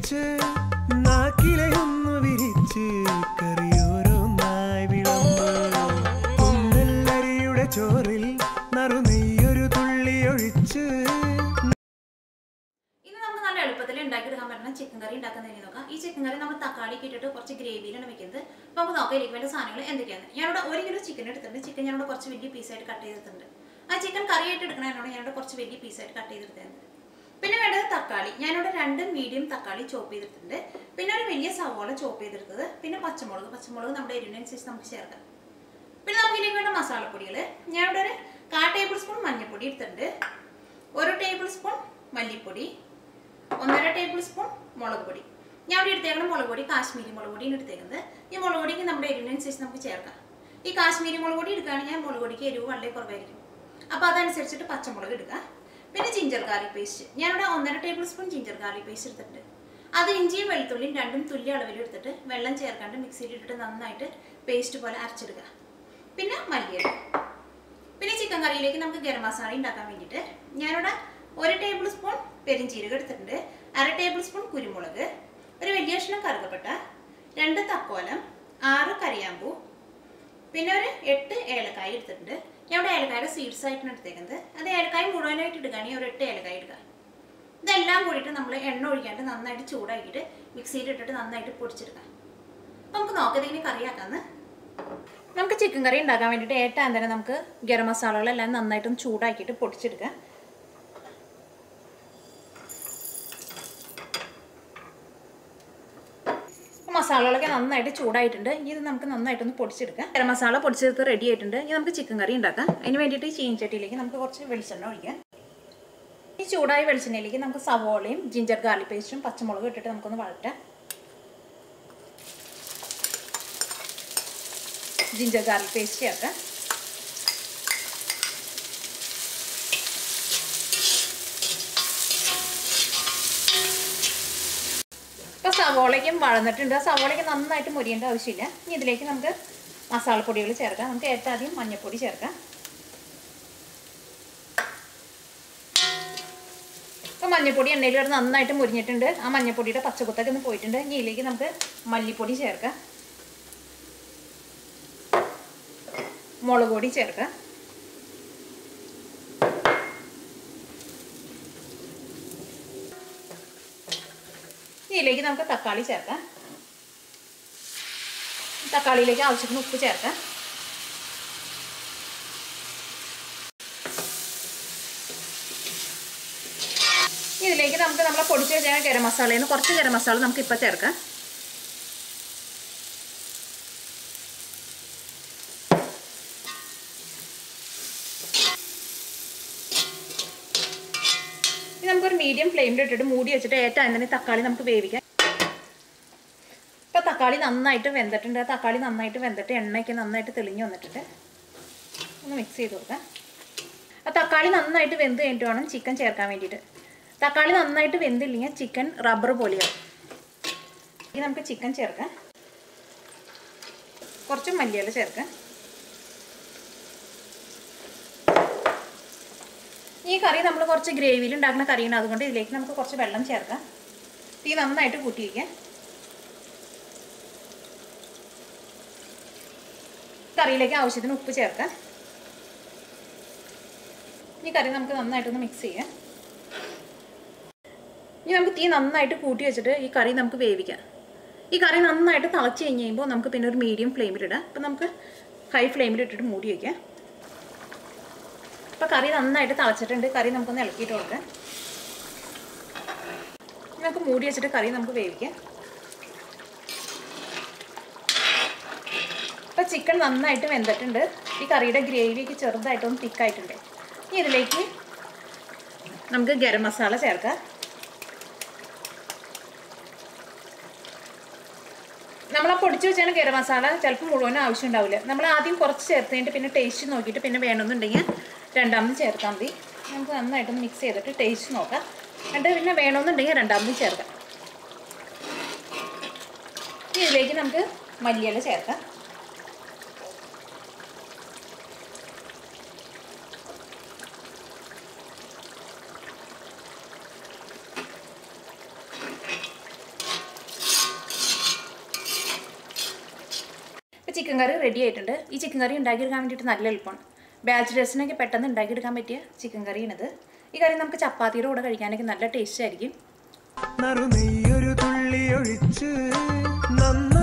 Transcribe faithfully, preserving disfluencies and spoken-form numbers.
ഒഴിച്ച് നാക്കിലെ ഒന്ന് വിരിച്ച് കറിയോരോന്നായി വിളമ്പ് കുന്നല്ലരിയുടെ ചോറിൽ നറുനെയ്യൊരു തുള്ളി ഒഴിച്ച് ഉണ്ടാക്കിയെടുക്കാൻ പറ്റുന്ന ചിക്കൻ കറി ഉണ്ടാക്കുന്നതിന് നോക്കാം. ഈ ചിക്കൻ കറി നമ്മൾ തക്കാളി ഇട്ടിട്ട് കുറച്ച് ഗ്രേവിയിലാണ് വെക്കുന്നത്. അപ്പോൾ നമുക്ക് നോക്കാം ഇതിലേക്ക് വേണ്ട സാധനങ്ങൾ എന്തൊക്കെയാണ്. ഞാനിവിടെ ഒരു കിലോ ചിക്കൻ എടുത്തിട്ടുണ്ട്. ചിക്കൻ ഞാനിവിടെ കുറച്ച് വലിയ പീസായിട്ട് കട്ട് ചെയ്തിട്ടുണ്ട്. ആ ചിക്കൻ കറി ആയിട്ട് എടുക്കണതിനോട് ഞാനിവിടെ കുറച്ച് വലിയ പീസായിട്ട് കട്ട് ചെയ്തെടുത്തിട്ടുണ്ട്. പിന്നെ വേണ്ടത് തക്കാളി. ഞാനിവിടെ രണ്ട് മീഡിയം തക്കാളി ചോപ്പ് ചെയ്തിട്ടുണ്ട്. പിന്നെ ഒരു വലിയ സവാള ചോപ്പ് ചെയ്തെടുത്തത്. പിന്നെ പച്ചമുളക് പച്ചമുളക് നമ്മുടെ എരിവിനനുസരിച്ച് നമുക്ക് ചേർക്കാം. പിന്നെ നമുക്ക് ഇതിലേക്ക് വേണ്ട മസാലപ്പൊടികൾ. ഞാനിവിടെ ഒരു കാൽ ടേബിൾ സ്പൂൺ മഞ്ഞൾപ്പൊടി എടുത്തിട്ടുണ്ട്. ഒരു ടേബിൾ സ്പൂൺ മല്ലിപ്പൊടി, ഒന്നര ടേബിൾ സ്പൂൺ മുളക് പൊടി. ഞാൻ ഇവിടെ എടുത്തേക്കുന്ന മുളക് പൊടി കാശ്മീരി മുളക് പൊടിയാണ് എടുത്തേക്കുന്നത്. ഈ മുളക് പൊടിക്ക് നമ്മുടെ എരിവിനനുസരിച്ച് നമുക്ക് ചേർക്കാം. ഈ കാശ്മീരി മുളക് പൊടി എടുക്കുകയാണെങ്കിൽ മുളക് പൊടിക്ക് എരിവ് വളരെ കുറവായിരിക്കും. അപ്പോൾ അതനുസരിച്ചിട്ട് പച്ചമുളക് എടുക്കുക. പിന്നെ ജിഞ്ചർ ഗാർലിക് പേസ്റ്റ്. ഞാനിവിടെ ഒന്നര tablespoon ginger garlic paste എടുത്തിട്ടുണ്ട്. അത് ഇഞ്ചിയും വെളുത്തുള്ളിയും രണ്ടും തുല്യ അളവിൽ എടുത്തിട്ട് വെള്ളം ചേർക്കാണ്ട് മിക്സിയിൽ ഇട്ടിട്ട് നന്നായിട്ട് പേസ്റ്റ് പോലെ അരച്ചെടുക്കുക. പിന്നെ മല്ലിയില. പിന്നെ ചിക്കൻ കറിയിലേക്ക് നമുക്ക് ഗരം മസാല ഉണ്ടാക്കാൻ വേണ്ടിയിട്ട് ഞാനിവിടെ ഒരു ടേബിൾ സ്പൂൺ പെരിഞ്ചീരകം എടുത്തിട്ടുണ്ട്. അര ടേബിൾ സ്പൂൺ കുരുമുളക്, ഒരു വലിയ കഷ്ണം കറുകപ്പട്ട, രണ്ട് തക്കോലം, ആറ് കറിയാമ്പൂ, പിന്നെ ഒരു എട്ട് ഏലക്കായ എടുത്തിട്ടുണ്ട്. ഞാൻ ഇവിടെ ഏലക്കായുടെ സീഡ്സ് ആയിട്ടാണ് എടുത്തേക്കുന്നത്. അത് ഏലക്കായ മുഴുവനായിട്ട് എടുക്കുകയാണെങ്കിൽ ഒരു എട്ട് ഏലക്കായ എടുക്കുക. ഇതെല്ലാം കൂടിയിട്ട് നമ്മൾ എണ്ണ ഒഴിക്കാണ്ട് നന്നായിട്ട് ചൂടാക്കിയിട്ട് മിക്സിയിൽ ഇട്ടിട്ട് നന്നായിട്ട് പൊടിച്ചെടുക്കാം. അപ്പോൾ നമുക്ക് നോക്കാം ഇതിങ്ങനെ കറിയാക്കാമെന്ന്. നമുക്ക് ചിക്കൻ കറി ഉണ്ടാക്കാൻ വേണ്ടിയിട്ട് ഏറ്റവും തന്നെ നമുക്ക് ഗരം മസാലകളെല്ലാം നന്നായിട്ടൊന്ന് ചൂടാക്കിയിട്ട് പൊടിച്ചെടുക്കാം. മസാലകളൊക്കെ നന്നായിട്ട് ചൂടായിട്ടുണ്ട്. ഇത് നമുക്ക് നന്നായിട്ടൊന്ന് പൊടിച്ചെടുക്കാം. ഗരം മസാല പൊടിച്ചെടുത്ത് റെഡി ആയിട്ടുണ്ട്. ഇനി നമുക്ക് ചിക്കൻ കറി ഉണ്ടാക്കാം. അതിന് വേണ്ടിയിട്ട് ഈ ചീനച്ചട്ടിയിലേക്ക് നമുക്ക് കുറച്ച് വെളിച്ചെണ്ണ ഒഴിക്കാം. ഈ ചൂടായ വെളിച്ചെണ്ണയിലേക്ക് നമുക്ക് സവോളയും ജിഞ്ചർ ഗാർലിക് പേസ്റ്റും പച്ചമുളകും ഇട്ടിട്ട് നമുക്കൊന്ന് വഴറ്റാം. ജിഞ്ചർ ഗാർലിക് പേസ്റ്റ് ചേർക്കാം. ഇപ്പോൾ സവോളയ്ക്കും വഴന്നിട്ടുണ്ട്. സവോളയ്ക്ക് നന്നായിട്ട് മുരിയേണ്ട ആവശ്യമില്ല. ഇനി ഇതിലേക്ക് നമുക്ക് മസാലപ്പൊടികൾ ചേർക്കാം. നമുക്ക് ഏറ്റവും ആദ്യം മഞ്ഞൾപ്പൊടി ചേർക്കാം. ഇപ്പോൾ മഞ്ഞൾപ്പൊടി എണ്ണയിൽ കിടന്ന് നന്നായിട്ട് മുരിഞ്ഞിട്ടുണ്ട്. ആ മഞ്ഞൾപ്പൊടിയുടെ പച്ചക്കുത്തൊക്കെ ഒന്ന് പോയിട്ടുണ്ട്. ഇനി ഇതിലേക്ക് നമുക്ക് മല്ലിപ്പൊടി ചേർക്കാം. മുളക് പൊടി ചേർക്കാം. ഇതിലേക്ക് നമുക്ക് തക്കാളി ചേർക്കാം. തക്കാളിയിലേക്ക് ആവശ്യത്തിന് ഉപ്പ് ചേർക്കാം. ഇതിലേക്ക് നമുക്ക് നമ്മളെ പൊടിച്ച് വെച്ചാൽ ഗരം മസാലയിൽ നിന്ന് കുറച്ച് ഗരം മസാല നമുക്ക് ഇപ്പോൾ ചേർക്കാം. നമുക്കൊരു മീഡിയം ഫ്ലെയിമിൽ ഇട്ടിട്ട് മൂടി വെച്ചിട്ട് ഏറ്റവും തന്നെ തക്കാളി നമുക്ക് വേവിക്കാം. ഇപ്പോൾ തക്കാളി നന്നായിട്ട് വെന്തിട്ടുണ്ട്. തക്കാളി നന്നായിട്ട് വെന്തിട്ട് എണ്ണയൊക്കെ നന്നായിട്ട് തെളിഞ്ഞ് വന്നിട്ടുണ്ട്. ഒന്ന് മിക്സ് ചെയ്ത് കൊടുക്കാം. ആ തക്കാളി നന്നായിട്ട് വെന്ത് കഴിഞ്ഞിട്ട് വേണം ചിക്കൻ ചേർക്കാൻ വേണ്ടിയിട്ട്. തക്കാളി നന്നായിട്ട് വെന്തില്ലെങ്കിൽ ചിക്കൻ റബ്ബർ പോലെയാവും. ഇനി നമുക്ക് ചിക്കൻ ചേർക്കാം. കുറച്ച് മല്ലിയില ചേർക്കാം. ഈ കറി നമ്മൾ കുറച്ച് ഗ്രേവിയിൽ ഉണ്ടാക്കുന്ന കറിയാണ്. അതുകൊണ്ട് ഇതിലേക്ക് നമുക്ക് കുറച്ച് വെള്ളം ചേർക്കാം. തീ നന്നായിട്ട് കൂട്ടി വയ്ക്കാം. കറിയിലേക്ക് ആവശ്യത്തിന് ഉപ്പ് ചേർക്കാം. ഈ കറി നമുക്ക് നന്നായിട്ടൊന്ന് മിക്സ് ചെയ്യാം. ഇനി നമുക്ക് തീ നന്നായിട്ട് കൂട്ടി വെച്ചിട്ട് ഈ കറി നമുക്ക് വേവിക്കാം. ഈ കറി നന്നായിട്ട് തിളച്ച് കഴിഞ്ഞ് കഴിയുമ്പോൾ നമുക്ക് പിന്നെ ഒരു മീഡിയം ഫ്ലെയിമിലിടാം. അപ്പം നമുക്ക് ഹൈ ഫ്ലെയിമിലിട്ടിട്ട് മൂടി വയ്ക്കാം. ഇപ്പോൾ കറി നന്നായിട്ട് തിളച്ചിട്ടുണ്ട്. കറി നമുക്കൊന്ന് ഇളക്കിയിട്ട് കൊടുക്കാം. നമുക്ക് മൂടി വെച്ചിട്ട് കറി നമുക്ക് വേവിക്കാം. ഇപ്പോൾ ചിക്കൻ നന്നായിട്ട് വെന്തിട്ടുണ്ട്. ഈ കറിയുടെ ഗ്രേവിയൊക്കെ ചെറുതായിട്ടൊന്ന് തിക്കായിട്ടുണ്ട്. ഇനി ഇതിലേക്ക് നമുക്ക് ഗരം മസാല ചേർക്കാം. നമ്മൾ ആ പൊടിച്ച് വെച്ചാണ് ഗരം മസാല ചിലപ്പോൾ മുഴുവനും ആവശ്യം ഉണ്ടാവില്ല. നമ്മൾ ആദ്യം കുറച്ച് ചേർത്ത് കഴിഞ്ഞിട്ട് പിന്നെ ടേസ്റ്റ് നോക്കിയിട്ട് പിന്നെ വേണമെന്നുണ്ടെങ്കിൽ രണ്ടാമത് ചേർത്താൽ മതി. നമുക്ക് നന്നായിട്ടൊന്ന് മിക്സ് ചെയ്തിട്ട് ടേസ്റ്റ് നോക്കാം. എന്നിട്ട് പിന്നെ വേണമെന്നുണ്ടെങ്കിൽ രണ്ടാമത് ചേർക്കാം. ഇതിലേക്ക് നമുക്ക് മല്ലിയില ചേർക്കാം. ഇപ്പോൾ ചിക്കൻ കറി റെഡി ആയിട്ടുണ്ട്. ഈ ചിക്കൻ കറി ഉണ്ടാക്കിയെടുക്കാൻ വേണ്ടിയിട്ട് നല്ല എളുപ്പമാണ്. ബാച്ചിലേഴ്സിനൊക്കെ പെട്ടെന്ന് ഉണ്ടാക്കിയെടുക്കാൻ പറ്റിയ ചിക്കൻ കറിയാണിത്. ഈ കറി നമുക്ക് ചപ്പാത്തിയുടെ കൂടെ കഴിക്കാനൊക്കെ നല്ല ടേസ്റ്റ് ആയിരിക്കും. നറുനെയ്യൊരു തുള്ളി ഒഴിച്ച്